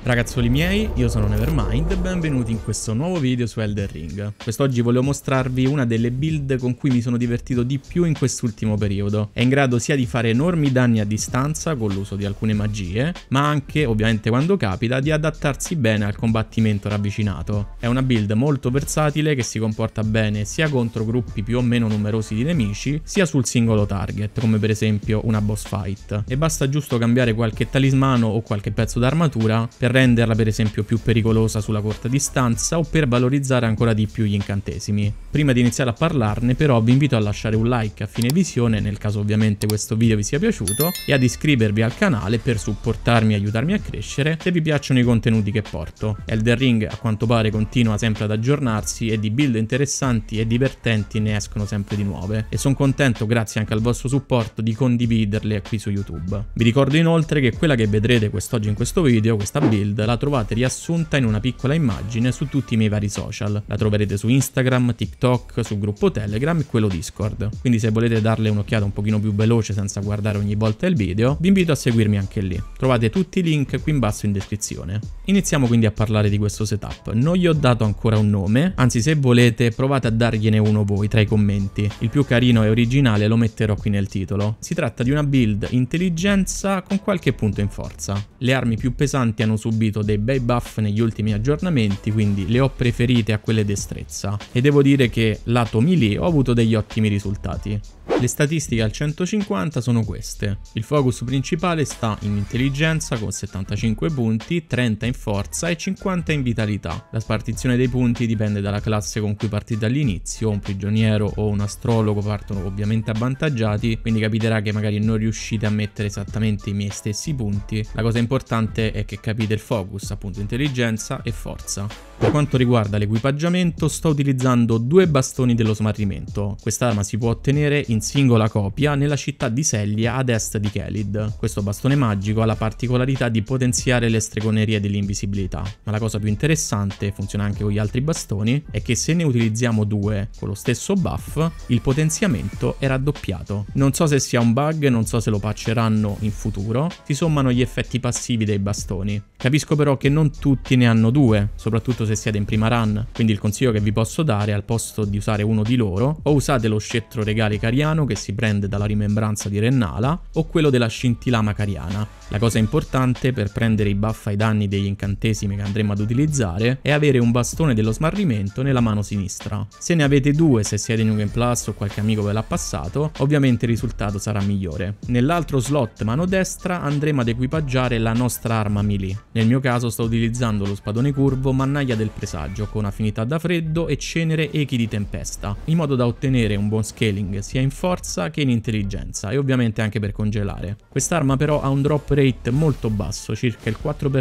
Ragazzoli miei, io sono Nevermind e benvenuti in questo nuovo video su Elden Ring. Quest'oggi volevo mostrarvi una delle build con cui mi sono divertito di più in quest'ultimo periodo. È in grado sia di fare enormi danni a distanza con l'uso di alcune magie, ma anche, ovviamente quando capita, di adattarsi bene al combattimento ravvicinato. È una build molto versatile che si comporta bene sia contro gruppi più o meno numerosi di nemici, sia sul singolo target, come per esempio una boss fight. E basta giusto cambiare qualche talismano o qualche pezzo d'armatura per renderla per esempio più pericolosa sulla corta distanza o per valorizzare ancora di più gli incantesimi. Prima di iniziare a parlarne però vi invito a lasciare un like a fine visione nel caso ovviamente questo video vi sia piaciuto e ad iscrivervi al canale per supportarmi e aiutarmi a crescere se vi piacciono i contenuti che porto. Elden Ring a quanto pare continua sempre ad aggiornarsi e di build interessanti e divertenti ne escono sempre di nuove e sono contento grazie anche al vostro supporto di condividerle qui su YouTube. Vi ricordo inoltre che quella che vedrete quest'oggi in questo video, questa build, la trovate riassunta in una piccola immagine su tutti i miei vari social. La troverete su Instagram, TikTok, sul gruppo Telegram e quello Discord. Quindi se volete darle un'occhiata un pochino più veloce senza guardare ogni volta il video, vi invito a seguirmi anche lì. Trovate tutti i link qui in basso in descrizione. Iniziamo quindi a parlare di questo setup. Non gli ho dato ancora un nome, anzi se volete provate a dargliene uno voi tra i commenti. Il più carino e originale lo metterò qui nel titolo. Si tratta di una build intelligenza con qualche punto in forza. Le armi più pesanti hanno subito dei bei buff negli ultimi aggiornamenti, quindi le ho preferite a quelle destrezza e devo dire che lato melee ho avuto degli ottimi risultati. Le statistiche al 150 sono queste. Il focus principale sta in intelligenza con 75 punti, 30 in forza e 50 in vitalità. La spartizione dei punti dipende dalla classe con cui partite all'inizio, un prigioniero o un astrologo partono ovviamente avvantaggiati, quindi capiterà che magari non riuscite a mettere esattamente i miei stessi punti. La cosa importante è che capite il focus, appunto intelligenza e forza. Per quanto riguarda l'equipaggiamento sto utilizzando due bastoni dello smarrimento. Quest'arma si può ottenere in singola copia nella città di Sellia ad est di Caelid. Questo bastone magico ha la particolarità di potenziare le stregonerie dell'invisibilità, ma la cosa più interessante, funziona anche con gli altri bastoni, è che se ne utilizziamo due con lo stesso buff, il potenziamento è raddoppiato. Non so se sia un bug, non so se lo patcheranno in futuro, si sommano gli effetti passivi dei bastoni. Capisco però che non tutti ne hanno due, soprattutto se siete in prima run, quindi il consiglio che vi posso dare al posto di usare uno di loro, o usate lo scettro regale cariano che si prende dalla rimembranza di Rennala, o quello della scintillama cariana. La cosa importante per prendere i buff ai danni degli incantesimi che andremo ad utilizzare è avere un bastone dello smarrimento nella mano sinistra. Se ne avete due, se siete in New Game Plus o qualche amico ve l'ha passato, ovviamente il risultato sarà migliore. Nell'altro slot mano destra andremo ad equipaggiare la nostra arma melee. Nel mio caso sto utilizzando lo spadone curvo mannaia del presagio con affinità da freddo e cenere echi di tempesta, in modo da ottenere un buon scaling sia in forza che in intelligenza e ovviamente anche per congelare. Quest'arma però ha un drop rate molto basso, circa il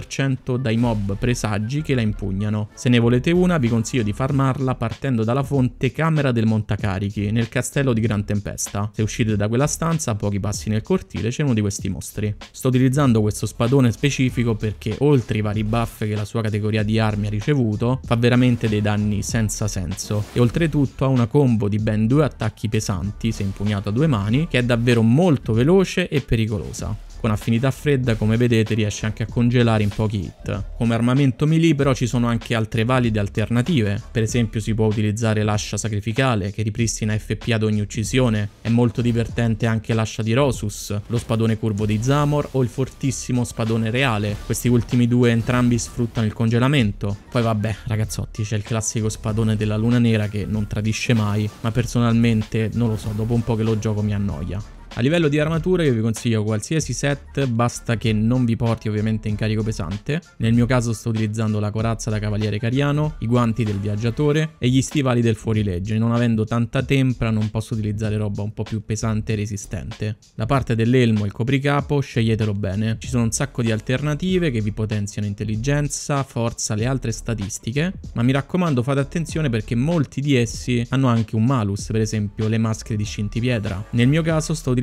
4% dai mob presagi che la impugnano. Se ne volete una vi consiglio di farmarla partendo dalla fonte Camera del Montacarichi nel castello di Gran Tempesta. Se uscite da quella stanza a pochi passi nel cortile c'è uno di questi mostri. Sto utilizzando questo spadone specifico perché oltre i vari buff che la sua categoria di armi ha ricevuto fa veramente dei danni senza senso e oltretutto ha una combo di ben due attacchi pesanti se impugnato a due mani che è davvero molto veloce e pericolosa. Con affinità fredda, come vedete, riesce anche a congelare in pochi hit. Come armamento melee però ci sono anche altre valide alternative. Per esempio si può utilizzare l'ascia sacrificale che ripristina FP ad ogni uccisione. È molto divertente anche l'ascia di Rosus, lo spadone curvo di Zamor o il fortissimo spadone reale. Questi ultimi due entrambi sfruttano il congelamento. Poi vabbè ragazzotti, c'è il classico spadone della luna nera che non tradisce mai, ma personalmente non lo so, dopo un po' che lo gioco mi annoia. A livello di armature io vi consiglio qualsiasi set, basta che non vi porti ovviamente in carico pesante. Nel mio caso sto utilizzando la corazza da cavaliere cariano, i guanti del viaggiatore e gli stivali del fuorilegge. Non avendo tanta tempra non posso utilizzare roba un po' più pesante e resistente. Da parte dell'elmo e il copricapo sceglietelo bene, ci sono un sacco di alternative che vi potenziano intelligenza, forza, le altre statistiche, ma mi raccomando fate attenzione perché molti di essi hanno anche un malus, per esempio le maschere di scintipietra. Nel mio caso sto utilizzando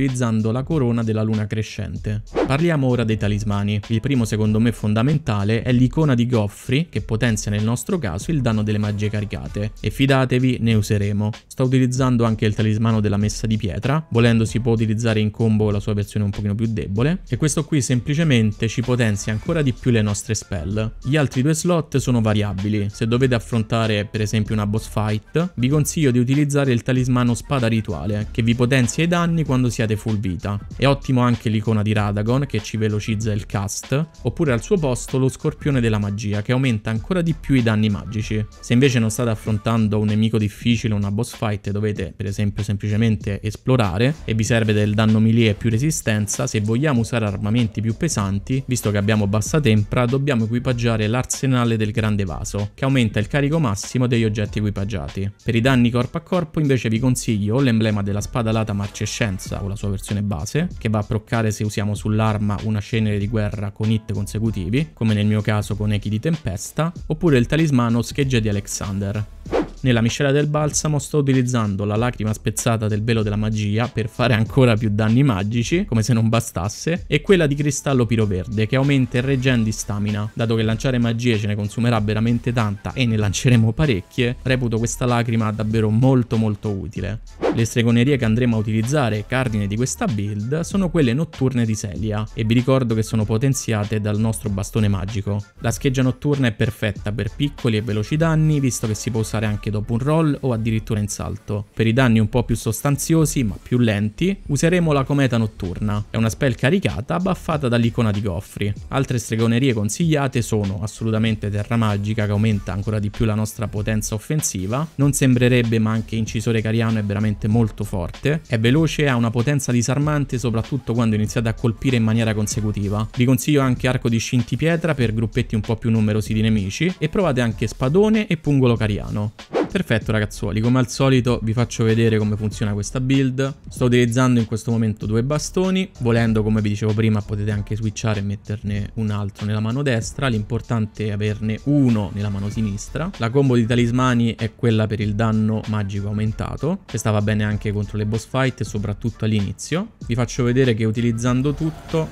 utilizzando la corona della luna crescente. Parliamo ora dei talismani. Il primo, secondo me fondamentale, è l'icona di Geoffrey, che potenzia nel nostro caso il danno delle magie caricate, e fidatevi, ne useremo. Sto utilizzando anche il talismano della messa di pietra, volendo si può utilizzare in combo la sua versione un pochino più debole, e questo qui semplicemente ci potenzia ancora di più le nostre spell. Gli altri due slot sono variabili. Se dovete affrontare per esempio una boss fight, vi consiglio di utilizzare il talismano spada rituale, che vi potenzia i danni quando siete full vita. È ottimo anche l'icona di Radagon, che ci velocizza il cast, oppure al suo posto lo scorpione della magia, che aumenta ancora di più i danni magici. Se invece non state affrontando un nemico difficile o una boss fight e dovete per esempio semplicemente esplorare e vi serve del danno melee e più resistenza, se vogliamo usare armamenti più pesanti, visto che abbiamo bassa tempra, dobbiamo equipaggiare l'arsenale del grande vaso, che aumenta il carico massimo degli oggetti equipaggiati. Per i danni corpo a corpo invece vi consiglio o l'emblema della spada alata marcescenza o la sua versione base, che va a proccare se usiamo sull'arma una cenere di guerra con hit consecutivi, come nel mio caso con echi di tempesta, oppure il talismano schegge di Alexander. Nella miscela del balsamo sto utilizzando la lacrima spezzata del velo della magia per fare ancora più danni magici, come se non bastasse, e quella di cristallo piroverde che aumenta il regen di stamina. Dato che lanciare magie ce ne consumerà veramente tanta e ne lanceremo parecchie, reputo questa lacrima davvero molto utile. Le stregonerie che andremo a utilizzare, cardine di questa build, sono quelle notturne di Celia, e vi ricordo che sono potenziate dal nostro bastone magico. La scheggia notturna è perfetta per piccoli e veloci danni, visto che si può usare anche dopo un roll o addirittura in salto. Per i danni un po' più sostanziosi ma più lenti useremo la cometa notturna. È una spell caricata buffata dall'icona di Geoffrey. Altre stregonerie consigliate sono assolutamente terra magica, che aumenta ancora di più la nostra potenza offensiva, non sembrerebbe ma anche incisore cariano è veramente molto forte, è veloce e ha una potenza disarmante soprattutto quando iniziate a colpire in maniera consecutiva. Vi consiglio anche arco di scintipietra per gruppetti un po' più numerosi di nemici, e provate anche spadone e pungolo cariano. Perfetto ragazzuoli, come al solito vi faccio vedere come funziona questa build. Sto utilizzando in questo momento due bastoni, volendo come vi dicevo prima potete anche switchare e metterne un altro nella mano destra, l'importante è averne uno nella mano sinistra. La combo di talismani è quella per il danno magico aumentato, questa va bene anche contro le boss fight e soprattutto all'inizio. Vi faccio vedere che utilizzando tutto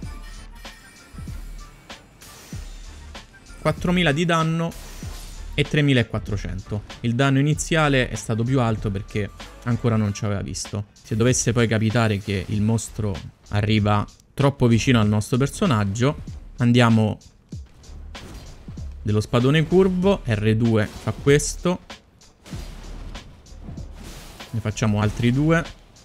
4000 di danno e 3400. Il danno iniziale è stato più alto perché ancora non ci aveva visto. Se dovesse poi capitare che il mostro arriva troppo vicino al nostro personaggio, andiamo dello spadone curvo, R2 fa questo, ne facciamo altri due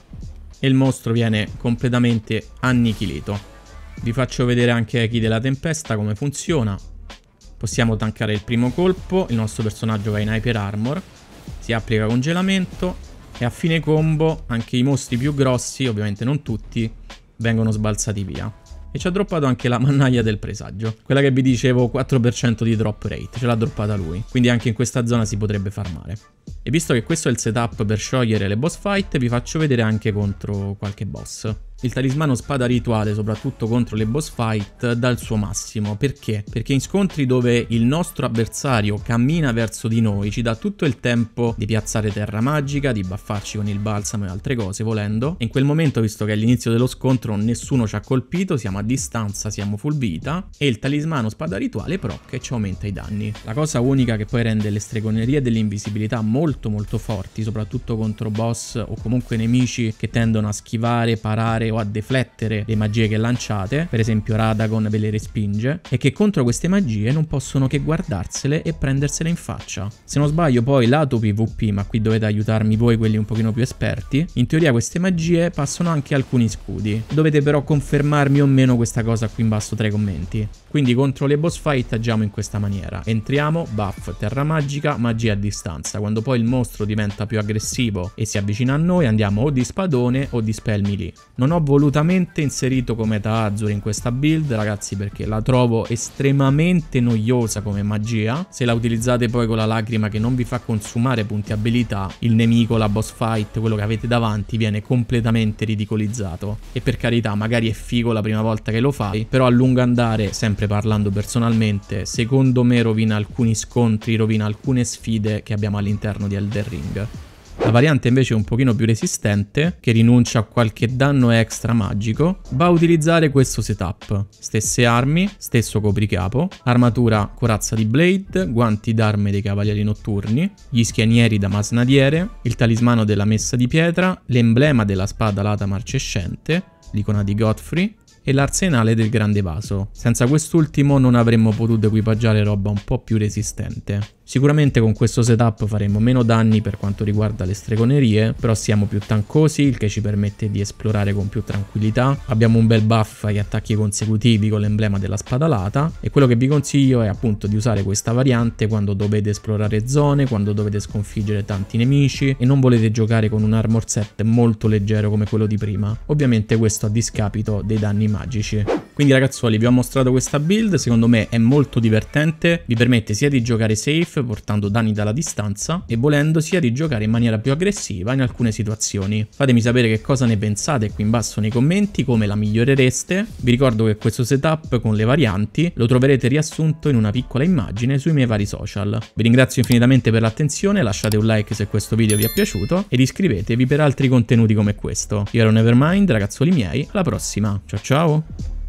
e il mostro viene completamente annichilito. Vi faccio vedere anche Echi della Tempesta come funziona. Possiamo tankare il primo colpo, il nostro personaggio va in Hyper Armor, si applica congelamento e a fine combo anche i mostri più grossi, ovviamente non tutti, vengono sbalzati via. E ci ha droppato anche la mannaia del presagio, quella che vi dicevo 4% di drop rate, ce l'ha droppata lui, quindi anche in questa zona si potrebbe farmare. E visto che questo è il setup per sciogliere le boss fight, vi faccio vedere anche contro qualche boss. Il talismano spada rituale, soprattutto contro le boss fight, dà il suo massimo. Perché? Perché in scontri dove il nostro avversario cammina verso di noi ci dà tutto il tempo di piazzare terra magica, di buffarci con il balsamo e altre cose volendo, e in quel momento, visto che all'inizio dello scontro nessuno ci ha colpito, siamo a distanza, siamo full vita, e il talismano spada rituale proc e ci aumenta i danni. La cosa unica che poi rende le stregonerie dell'invisibilità molto forti, soprattutto contro boss o comunque nemici che tendono a schivare, parare o a deflettere le magie che lanciate, per esempio Radagon ve le respinge, e che contro queste magie non possono che guardarsele e prendersele in faccia. Se non sbaglio poi lato PvP, ma qui dovete aiutarmi voi quelli un pochino più esperti, in teoria queste magie passano anche alcuni scudi, dovete però confermarmi o meno questa cosa qui in basso tra i commenti. Quindi contro le boss fight agiamo in questa maniera: entriamo, buff, terra magica, magia a distanza. Quando poi il mostro diventa più aggressivo e si avvicina a noi andiamo o di spadone o di spell melee. Non ho volutamente inserito Cometa Azur in questa build ragazzi, perché la trovo estremamente noiosa come magia. Se la utilizzate poi con la lacrima che non vi fa consumare punti abilità, il nemico, la boss fight, quello che avete davanti viene completamente ridicolizzato. E per carità, magari è figo la prima volta che lo fai, però a lungo andare, sempre parlando personalmente, secondo me rovina alcuni scontri, rovina alcune sfide che abbiamo all'interno di Elden Ring. La variante invece un pochino più resistente, che rinuncia a qualche danno extra magico, va a utilizzare questo setup. Stesse armi, stesso copricapo, armatura corazza di Blade, guanti d'arme dei Cavalieri Notturni, gli schienieri da masnadiere, il talismano della Messa di Pietra, l'emblema della spada alata marcescente, l'icona di Godfrey e l'arsenale del Grande Vaso. Senza quest'ultimo non avremmo potuto equipaggiare roba un po' più resistente. Sicuramente con questo setup faremo meno danni per quanto riguarda le stregonerie, però siamo più tankosi, il che ci permette di esplorare con più tranquillità. Abbiamo un bel buff agli attacchi consecutivi con l'emblema della spada alata e quello che vi consiglio è appunto di usare questa variante quando dovete esplorare zone, quando dovete sconfiggere tanti nemici e non volete giocare con un armor set molto leggero come quello di prima. Ovviamente questo a discapito dei danni magici. Quindi ragazzuoli, vi ho mostrato questa build, secondo me è molto divertente, vi permette sia di giocare safe portando danni dalla distanza e volendo sia di giocare in maniera più aggressiva in alcune situazioni. Fatemi sapere che cosa ne pensate qui in basso nei commenti, come la migliorereste. Vi ricordo che questo setup con le varianti lo troverete riassunto in una piccola immagine sui miei vari social. Vi ringrazio infinitamente per l'attenzione, lasciate un like se questo video vi è piaciuto ed iscrivetevi per altri contenuti come questo. Io ero Nevermind, ragazzuoli miei, alla prossima, ciao ciao!